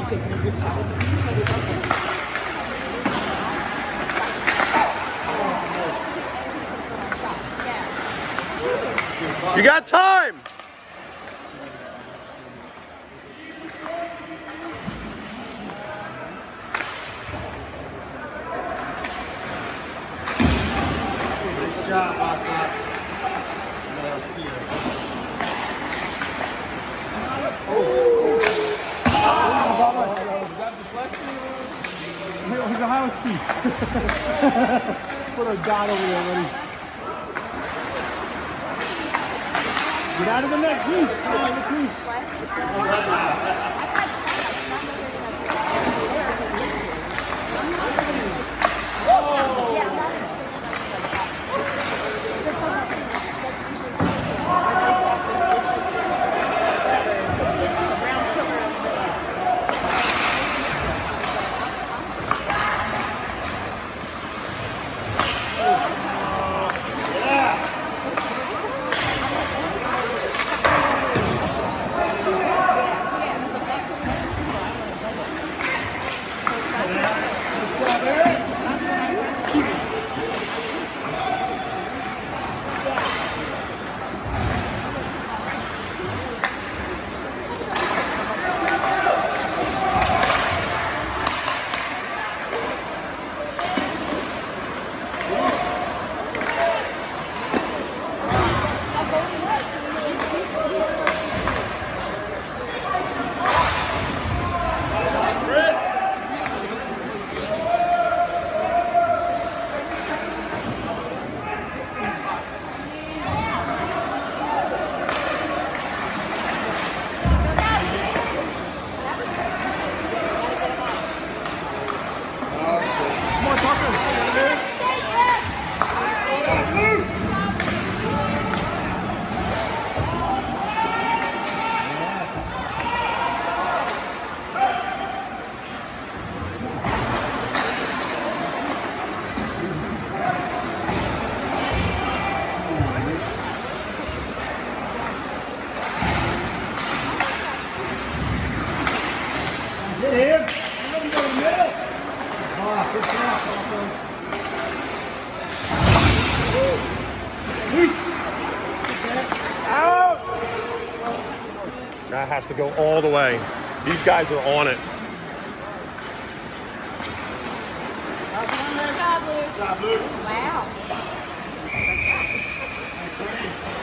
You got time! Nice job, Boston. That was clear. Was that deflection? He's a high speed. Put a dot over there, buddy. Get out of the net, please. Get out of the crease. That has to go all the way. These guys are on it. Good job, Luke. Wow.